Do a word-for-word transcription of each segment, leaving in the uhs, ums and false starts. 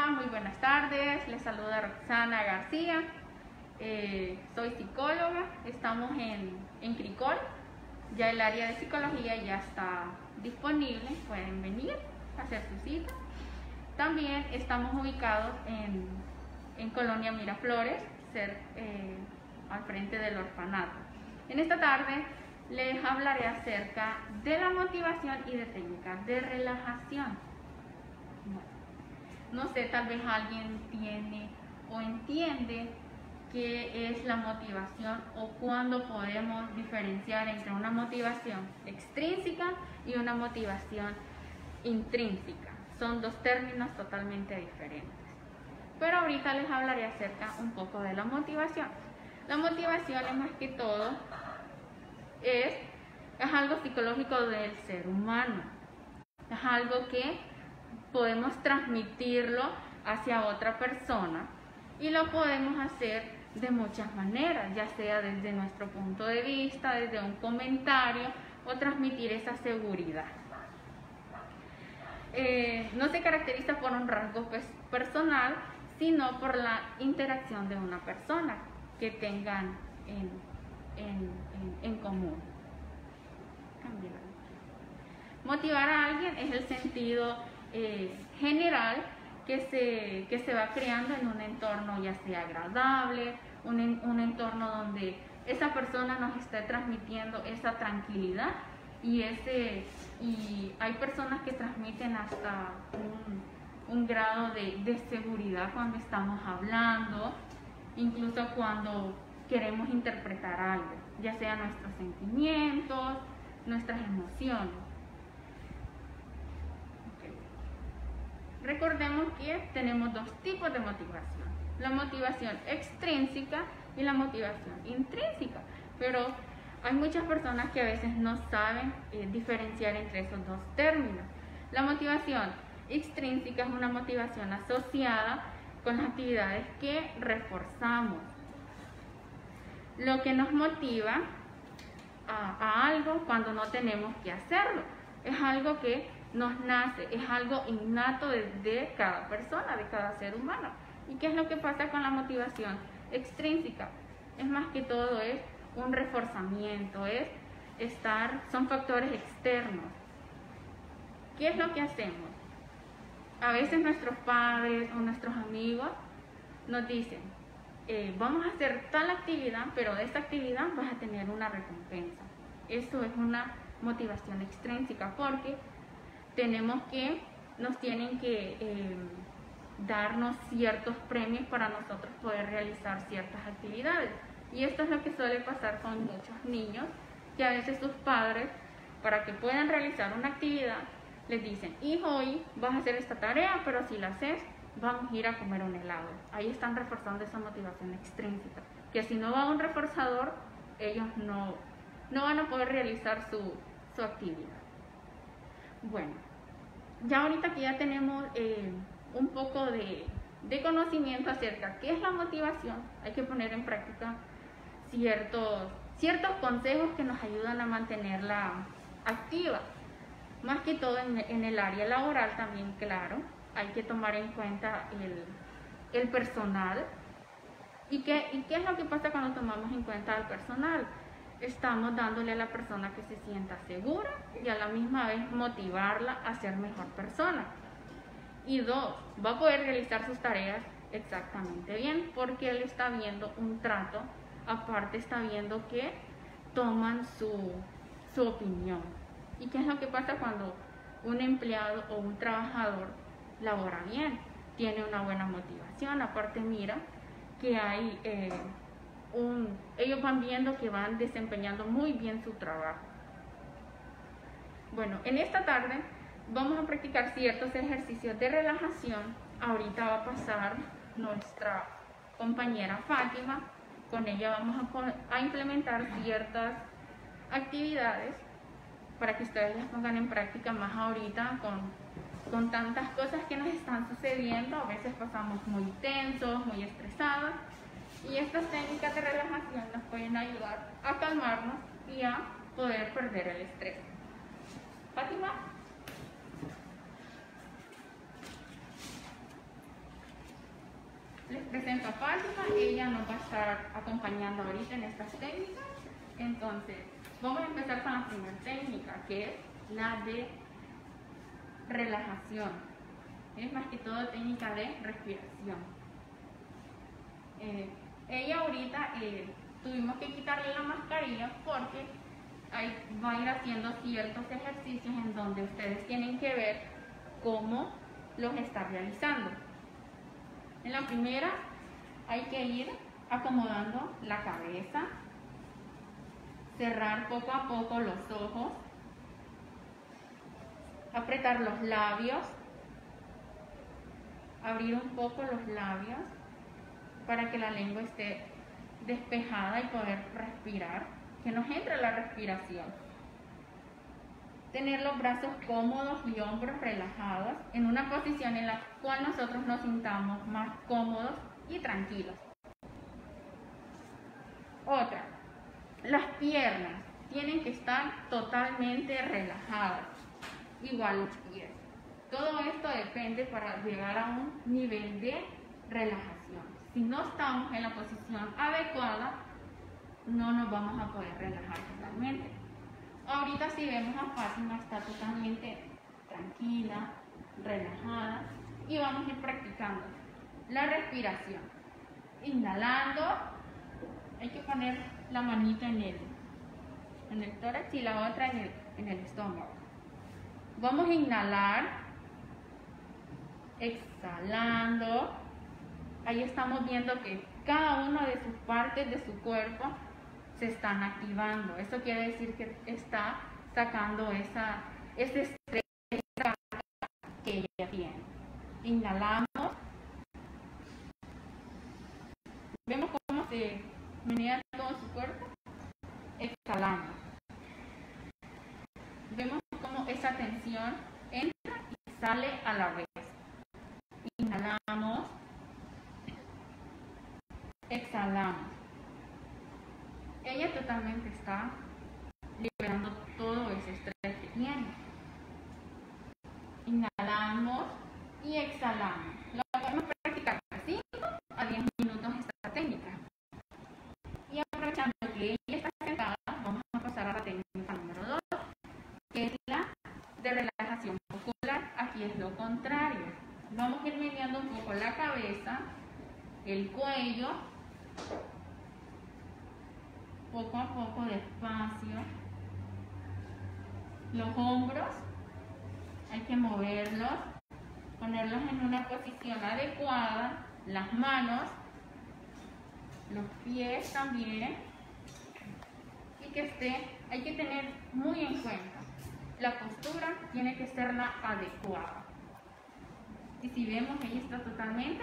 muy buenas tardes. Les saluda Roxana García. Eh, soy psicóloga. Estamos en, en Cricol. Ya el área de psicología ya está disponible. Pueden venir a hacer su cita. También estamos ubicados en, en Colonia Miraflores, ser, eh, al frente del orfanato. En esta tarde les hablaré acerca de la motivación y de técnicas de relajación. No sé, tal vez alguien tiene o entiende qué es la motivación o cuándo podemos diferenciar entre una motivación extrínseca y una motivación intrínseca. Son dos términos totalmente diferentes. Pero ahorita les hablaré acerca un poco de la motivación. La motivación es más que todo, es, es algo psicológico del ser humano. Es algo que podemos transmitirlo hacia otra persona y lo podemos hacer de muchas maneras, ya sea desde nuestro punto de vista, desde un comentario o transmitir esa seguridad. Eh, no se caracteriza por un rasgo pues, personal, sino por la interacción de una persona que tengan en, en, en, en común. Motivar a alguien es el sentido eh, general que se, que se va creando en un entorno ya sea agradable, un, un entorno donde esa persona nos está transmitiendo esa tranquilidad y, ese, y hay personas que transmiten hasta un, un grado de, de seguridad cuando estamos hablando, incluso cuando queremos interpretar algo, ya sea nuestros sentimientos, nuestras emociones. Recordemos que tenemos dos tipos de motivación, la motivación extrínseca y la motivación intrínseca, pero hay muchas personas que a veces no saben eh, diferenciar entre esos dos términos. La motivación extrínseca es una motivación asociada con las actividades que reforzamos, lo que nos motiva a, a algo cuando no tenemos que hacerlo, es algo que nos nace, es algo innato de, de cada persona, de cada ser humano. ¿Y qué es lo que pasa con la motivación extrínseca? Es más que todo, es un reforzamiento, es estar, son factores externos. ¿Qué es lo que hacemos? A veces nuestros padres o nuestros amigos nos dicen, eh, vamos a hacer tal actividad, pero de esta actividad vas a tener una recompensa. Eso es una motivación extrínseca porque tenemos que, nos tienen que eh, darnos ciertos premios para nosotros poder realizar ciertas actividades. Y esto es lo que suele pasar con muchos niños, que a veces sus padres, para que puedan realizar una actividad, les dicen, hijo, hoy vas a hacer esta tarea, pero si la haces, vamos a ir a comer un helado. Ahí están reforzando esa motivación extrínseca, que si no va un reforzador, ellos no, no van a poder realizar su, su actividad. Bueno, ya ahorita que ya tenemos eh, un poco de, de conocimiento acerca de qué es la motivación, hay que poner en práctica ciertos, ciertos consejos que nos ayudan a mantenerla activa. Más que todo en, en el área laboral también, claro, hay que tomar en cuenta el, el personal. ¿Y qué, ¿Y qué es lo que pasa cuando tomamos en cuenta al personal? Estamos dándole a la persona que se sienta segura y a la misma vez motivarla a ser mejor persona. Y dos, va a poder realizar sus tareas exactamente bien porque él está viendo un trato, aparte está viendo que toman su, su opinión. ¿Y qué es lo que pasa cuando un empleado o un trabajador labora bien? Tiene una buena motivación, aparte mira que hay... Eh, Un, ellos van viendo que van desempeñando muy bien su trabajo. Bueno, en esta tarde vamos a practicar ciertos ejercicios de relajación. Ahorita va a pasar nuestra compañera Fátima. Con ella vamos a, a implementar ciertas actividades para que ustedes las pongan en práctica más ahorita con, con tantas cosas que nos están sucediendo. A veces pasamos muy tensos, muy estresados. Y estas técnicas de relajación nos pueden ayudar a calmarnos y a poder perder el estrés. Fátima. presento a Fátima, ella nos va a estar acompañando ahorita en estas técnicas. Entonces, vamos a empezar con la primera técnica, que es la de relajación. Es más que todo técnica de respiración. Eh, ella ahorita eh, tuvimos que quitarle la mascarilla porque ahí va a ir haciendo ciertos ejercicios en donde ustedes tienen que ver cómo los está realizando. En la primera hay que ir acomodando la cabeza, cerrar poco a poco los ojos, apretar los labios, abrir un poco los labios para que la lengua esté despejada y poder respirar, que nos entre la respiración. Tener los brazos cómodos y hombros relajados en una posición en la cual nosotros nos sintamos más cómodos y tranquilos. Otra, las piernas tienen que estar totalmente relajadas, igual los pies. Todo esto depende para llegar a un nivel de relajación. Si no estamos en la posición adecuada, no nos vamos a poder relajar totalmente. Ahorita si vemos a Fátima, está totalmente tranquila, relajada, y vamos a ir practicando la respiración. Inhalando, hay que poner la manita en el, en el tórax y la otra en el, en el estómago. Vamos a inhalar, exhalando. Ahí estamos viendo que cada una de sus partes de su cuerpo se están activando. Eso quiere decir que está sacando esa, ese estrés que ella tiene. Inhalamos. Vemos cómo se menea todo su cuerpo. Exhalamos. Vemos cómo esa tensión entra y sale a la vez. Inhalamos. Exhalamos. Ella totalmente está liberando todo ese estrés que tiene. Inhalamos y exhalamos. Lo podemos practicar de cinco a diez minutos esta técnica. Y aprovechando que ella está sentada, vamos a pasar a la técnica número dos, que es la de relajación muscular. Aquí es lo contrario. Vamos a ir meneando un poco la cabeza, el cuello, poco a poco, despacio. Los hombros hay que moverlos, ponerlos en una posición adecuada. Las manos, los pies también, y que esté, hay que tener muy en cuenta, la postura tiene que ser la adecuada. Y si vemos, ella está totalmente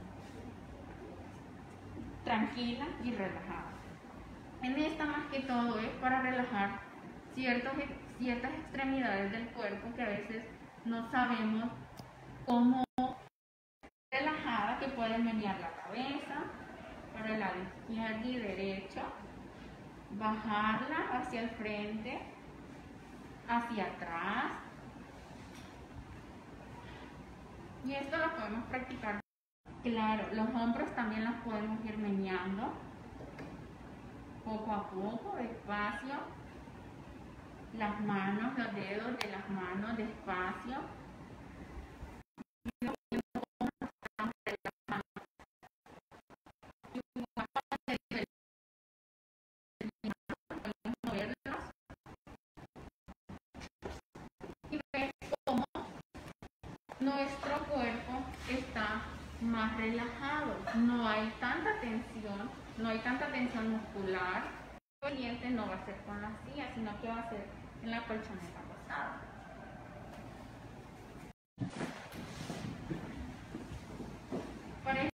tranquila y relajada. En esta más que todo es para relajar ciertos, ciertas extremidades del cuerpo que a veces no sabemos cómo relajada, que pueden menear la cabeza para el lado izquierdo y derecho, bajarla hacia el frente, hacia atrás. Y esto lo podemos practicar. Claro, los hombros también los podemos ir meneando poco a poco, despacio. Las manos, los dedos de las manos, despacio. Y ver cómo nuestro cuerpo está más relajado, no hay tanta tensión, no hay tanta tensión muscular. El diente no va a ser con la silla, sino que va a ser en la colchoneta acostada.